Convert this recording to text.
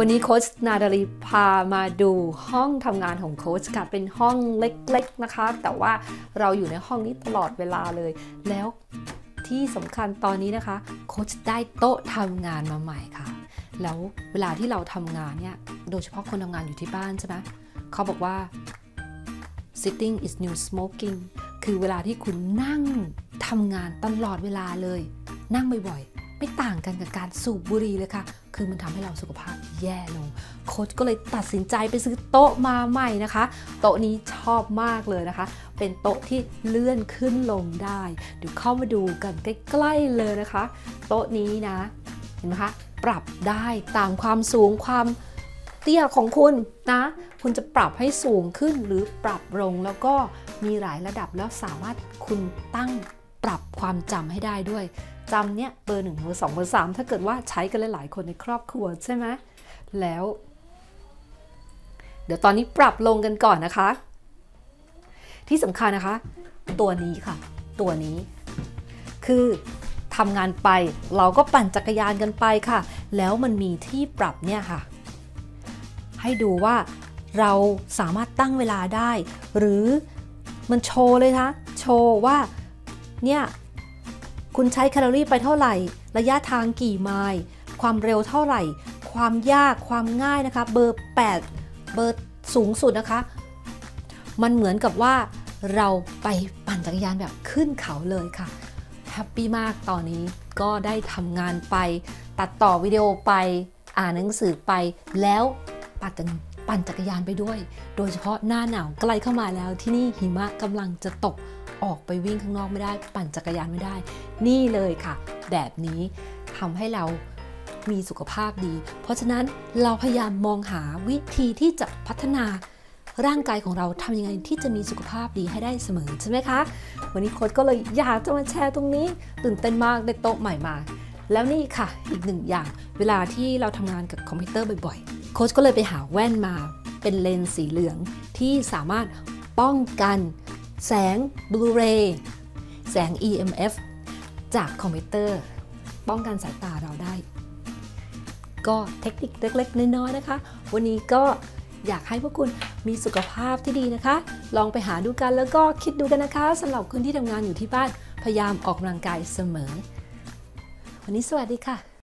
วันนี้โค้ชนาดาลีพามาดูห้องทำงานของโค้ชค่ะเป็นห้องเล็กๆนะคะแต่ว่าเราอยู่ในห้องนี้ตลอดเวลาเลยแล้วที่สำคัญตอนนี้นะคะโค้ชได้โต๊ะทำงานมาใหม่ค่ะแล้วเวลาที่เราทำงานเนี่ยโดยเฉพาะคนทำงานอยู่ที่บ้านใช่ไหมเขาบอกว่า sitting is new smoking คือเวลาที่คุณนั่งทำงานตลอดเวลาเลยนั่งบ่อยๆไม่ต่างกันกับการสูบบุหรี่เลยค่ะคือมันทำให้เราสุขภาพแย่ลงโค้ชก็เลยตัดสินใจไปซื้อโต๊ะมาใหม่นะคะโต๊ะนี้ชอบมากเลยนะคะเป็นโต๊ะที่เลื่อนขึ้นลงได้เดี๋ยวเข้ามาดูกันใกล้ๆเลยนะคะโต๊ะนี้นะเห็นไหมคะปรับได้ตามความสูงความเตี้ยของคุณนะคุณจะปรับให้สูงขึ้นหรือปรับลงแล้วก็มีหลายระดับแล้วสามารถคุณตั้งปรับความจำให้ได้ด้วยจำเนี่ยเบอร์1เบอร์2เบอร์3ถ้าเกิดว่าใช้กันหลายๆคนในครอบครัวใช่ไหมแล้วเดี๋ยวตอนนี้ปรับลงกันก่อนนะคะที่สำคัญนะคะตัวนี้ค่ะตัวนี้คือทำงานไปเราก็ปั่นจักรยานกันไปค่ะแล้วมันมีที่ปรับเนี่ยค่ะให้ดูว่าเราสามารถตั้งเวลาได้หรือมันโชว์เลยคะโชว์ว่าเนี่ยคุณใช้แคลอรี่ไปเท่าไหร่ระยะทางกี่ไมล์ความเร็วเท่าไหร่ความยากความง่ายนะคะเบอร์8เบอร์สูงสุดนะคะมันเหมือนกับว่าเราไปปั่นจักรยานแบบขึ้นเขาเลยค่ะแฮปปี้มากตอนนี้ก็ได้ทำงานไปตัดต่อวิดีโอไปอ่านหนังสือไปแล้วปั่นจักรยานไปด้วยโดยเฉพาะหน้าหนาวใกล้เข้ามาแล้วที่นี่หิมะกำลังจะตกออกไปวิ่งข้างนอกไม่ได้ปั่นจักรยานไม่ได้นี่เลยค่ะแบบนี้ทำให้เรามีสุขภาพดีเพราะฉะนั้นเราพยายามมองหาวิธีที่จะพัฒนาร่างกายของเราทำยังไงที่จะมีสุขภาพดีให้ได้เสมอใช่ไหมคะวันนี้โค้ชก็เลยอยากจะมาแชร์ตรงนี้ตื่นเต้นมากได้โต๊ะใหม่มาแล้วนี่ค่ะอีกหนึ่งอย่างเวลาที่เราทำงานกับคอมพิวเตอร์บ่อยๆโค้ชก็เลยไปหาแว่นมาเป็นเลนส์สีเหลืองที่สามารถป้องกันแสงบลูเรย์แสง EMF จากคอมพิวเตอร์ป้องกันสายตาเราได้ก็เทคนิคเล็กๆน้อยๆนะคะวันนี้ก็อยากให้พวกคุณมีสุขภาพที่ดีนะคะลองไปหาดูกันแล้วก็คิดดูกันนะคะสำหรับคนที่ทำงานอยู่ที่บ้านพยายามออกกำลังกายเสมอวันนี้สวัสดีค่ะ